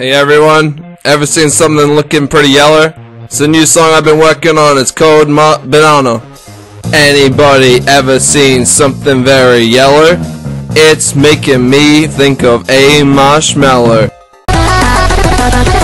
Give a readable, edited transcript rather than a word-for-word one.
Hey everyone, ever seen something looking pretty yeller? It's a new song I've been working on, it's called Banana. Anybody ever seen something very yeller? It's making me think of a marshmallow.